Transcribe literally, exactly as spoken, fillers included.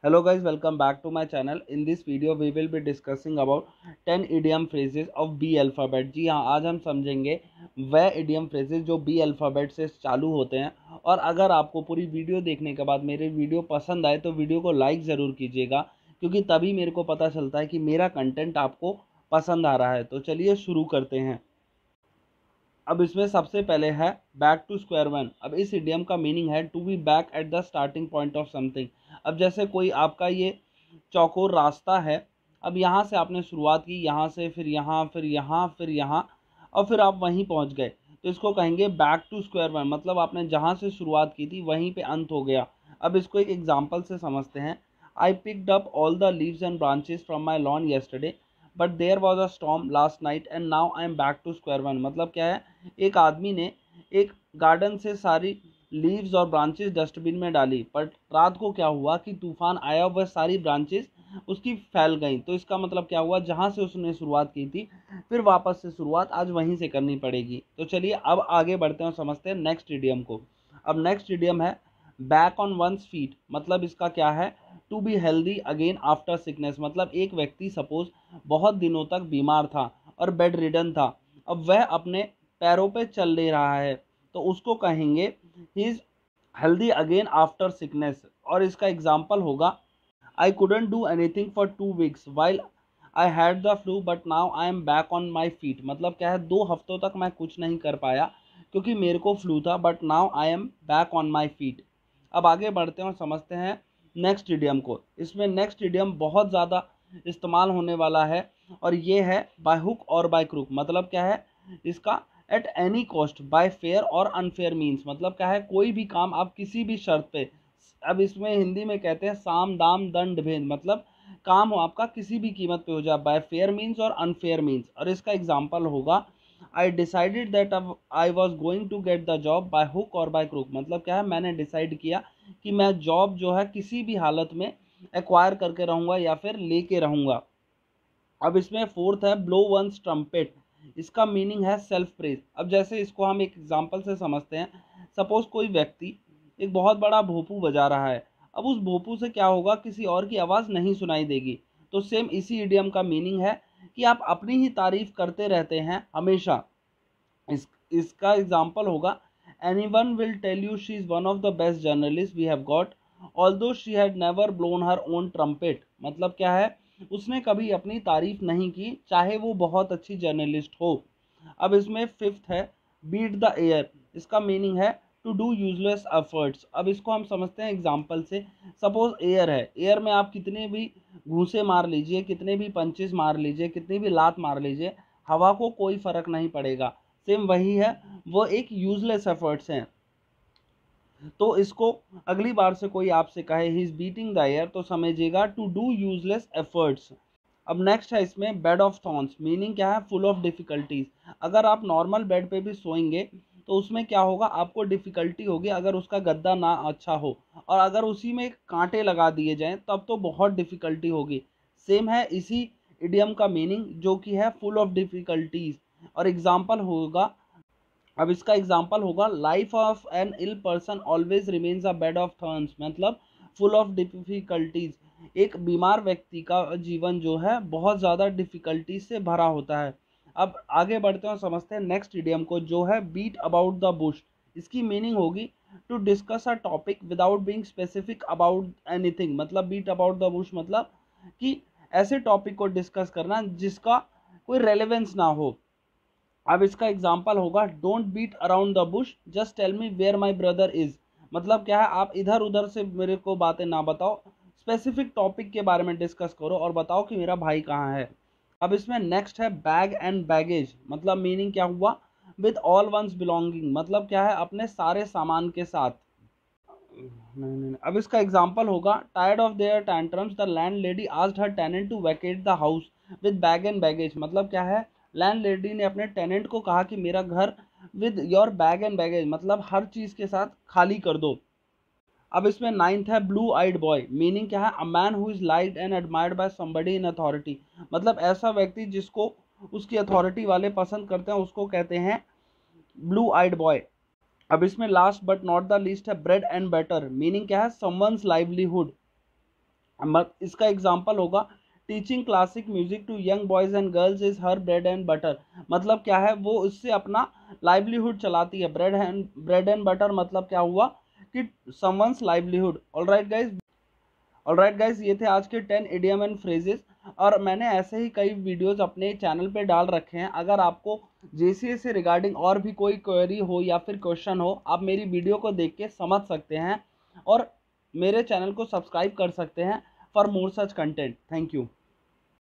Hello guys, welcome back to my channel. In this video we will be discussing about ten idiom phrases of B alphabet. जी हाँ, आज हम समझेंगे वह idiom phrases जो B alphabet से चालू होते हैं। और अगर आपको पूरी वीडियो देखने के बाद मेरी वीडियो पसंद आए तो वीडियो को लाइक ज़रूर कीजिएगा, क्योंकि तभी मेरे को पता चलता है कि मेरा कंटेंट आपको पसंद आ रहा है। तो चलिए शुरू करते हैं। अब इसमें सबसे पहले है बैक टू स्क्वायर वन। अब इस इडियम का मीनिंग है to be back at the starting point of something. अब जैसे कोई आपका ये चौकोर रास्ता है, अब यहाँ से आपने शुरुआत की, यहाँ से फिर यहाँ फिर यहाँ फिर यहाँ और फिर आप वहीं पहुँच गए, तो इसको कहेंगे बैक टू स्क्वायर वन। मतलब आपने जहाँ से शुरुआत की थी वहीं पे अंत हो गया। अब इसको एक एग्जाम्पल से समझते हैं। I picked up all the leaves and branches from my lawn yesterday but there was a storm last night and now I am back to square one. मतलब क्या है, एक आदमी ने एक गार्डन से सारी लीव्स और ब्रांचेस डस्टबिन में डाली, बट रात को क्या हुआ कि तूफान आया, वह सारी ब्रांचेस उसकी फैल गई। तो इसका मतलब क्या हुआ, जहाँ से उसने शुरुआत की थी फिर वापस से शुरुआत आज वहीं से करनी पड़ेगी। तो चलिए अब आगे बढ़ते हैं और समझते हैं नेक्स्ट इडियम को। अब नेक्स्ट इडियम है बैक ऑन वंस फीट। मतलब इसका क्या है, to be healthy again after sickness. मतलब एक व्यक्ति सपोज बहुत दिनों तक बीमार था और बेड रिडन था, अब वह अपने पैरों पे चल ले रहा है, तो उसको कहेंगे he is healthy again after sickness. और इसका एग्जाम्पल होगा I couldn't do anything for two weeks while I had the flu but now I am back on my feet. मतलब क्या है, दो हफ्तों तक मैं कुछ नहीं कर पाया क्योंकि मेरे को फ्लू था, but now I am back on my feet. अब आगे बढ़ते हैं और समझते हैं नेक्स्ट इडियम को। इसमें नेक्स्ट इडियम बहुत ज़्यादा इस्तेमाल होने वाला है और ये है by hook or by crook. मतलब क्या है इसका, at any cost, by fair or unfair means. मतलब क्या है, कोई भी काम आप किसी भी शर्त पे, अब इसमें हिंदी में कहते हैं साम दाम दंड भेद। मतलब काम हो आपका किसी भी कीमत पे हो जाए, by fair means or unfair means. और इसका एग्जाम्पल होगा I decided that I was going to get the job by hook or by crook. मतलब क्या है, मैंने डिसाइड किया कि मैं जॉब जो है किसी भी हालत में एक्वायर करके रहूँगा या फिर लेके रहूँगा। अब इसमें फोर्थ है ब्लो वंस ट्रम्पेट। इसका मीनिंग है सेल्फ प्रेज। अब जैसे इसको हम एक एग्जांपल से समझते हैं। सपोज कोई व्यक्ति एक बहुत बड़ा भोपू बजा रहा है, अब उस भोपू से क्या होगा, किसी और की आवाज़ नहीं सुनाई देगी। तो सेम इसी इडियम का मीनिंग है कि आप अपनी ही तारीफ करते रहते हैं हमेशा। इस इसका एग्जाम्पल होगा any one will tell you she is one of the best journalist we have got although she had never blown her own trumpet. मतलब क्या है, उसने कभी अपनी तारीफ नहीं की चाहे वो बहुत अच्छी जर्नलिस्ट हो। अब इसमें फिफ्थ है बीट द एयर। इसका मीनिंग है टू डू यूजलेस एफर्ट्स। अब इसको हम समझते हैं एग्जाम्पल से। सपोज एयर है, एयर में आप कितने भी घूंसे मार लीजिए, कितने भी पंचेस मार लीजिए, कितनी भी लात मार लीजिए, हवा को कोई फर्क नहीं पड़ेगा। सेम वही है, वो एक यूजलेस एफर्ट्स हैं। तो इसको अगली बार से कोई आपसे कहे he is beating the air, तो समझिएगा टू डू यूजलेस एफर्ट्स। अब नेक्स्ट है इसमें बेड ऑफ थॉर्न्स। मीनिंग क्या है, फुल ऑफ डिफिकल्टीज। अगर आप नॉर्मल बेड पे भी सोएंगे तो उसमें क्या होगा, आपको डिफिकल्टी होगी अगर उसका गद्दा ना अच्छा हो, और अगर उसी में कांटे लगा दिए जाएं तब तो बहुत डिफिकल्टी होगी। सेम है इसी इडियम का मीनिंग जो कि है फुल ऑफ डिफिकल्टीज। और एग्जाम्पल होगा, अब इसका एग्जाम्पल होगा life of an ill person always remains a bed of thorns. मतलब फुल ऑफ डिफिकल्टीज। एक बीमार व्यक्ति का जीवन जो है बहुत ज़्यादा डिफिकल्टीज से भरा होता है। अब आगे बढ़ते हैं और समझते हैं नेक्स्ट इडियम को, जो है बीट अबाउट द बुश। इसकी मीनिंग होगी to discuss a topic without being specific about anything. मतलब बीट अबाउट द बुश मतलब कि ऐसे टॉपिक को डिस्कस करना जिसका कोई रेलेवेंस ना हो। अब इसका एग्जाम्पल होगा don't beat around the bush just tell me where my brother is. मतलब क्या है, आप इधर उधर से मेरे को बातें ना बताओ, स्पेसिफिक टॉपिक के बारे में डिस्कस करो और बताओ कि मेरा भाई कहाँ है। अब इसमें नेक्स्ट है बैग एंड बैगेज। मतलब मीनिंग क्या हुआ, विद ऑल वंस बिलोंगिंग। मतलब क्या है, अपने सारे सामान के साथ। नहीं नहीं अब इसका एग्जाम्पल होगा tired of their tantrums the landlady asked her tenant to vacate the house with bag and baggage. मतलब क्या है, लैंड लेडी ने अपने टेनेंट को कहा कि मेरा घर with your bag and baggage, मतलब हर चीज़ के साथ खाली कर दो। अब इसमें नाइन्थ है ब्लू आइड बॉय। मीनिंग क्या है, a man who is liked and admired by somebody in authority. मतलब ऐसा व्यक्ति जिसको उसकी अथॉरिटी वाले पसंद करते हैं उसको कहते हैं ब्लू आइड बॉय। अब इसमें last but not the least है ब्रेड एंड बटर। मीनिंग क्या है, समवंस लाइवलीहुड। मत इसका एग्जाम्पल होगा teaching classic music to young boys and girls is her bread and butter. मतलब क्या है, वो इससे अपना लाइवलीहुड चलाती है। Bread and bread and butter मतलब क्या हुआ कि someone's livelihood. Alright guys, alright guys, ये थे आज के टेन इडियम एंड फ्रेजेस। और मैंने ऐसे ही कई वीडियोस अपने चैनल पे डाल रखे हैं। अगर आपको जेसीए से रिगार्डिंग और भी कोई क्वेरी हो या फिर क्वेश्चन हो, आप मेरी वीडियो को देख के समझ सकते हैं और मेरे चैनल को सब्सक्राइब कर सकते हैं for more such content. Thank you.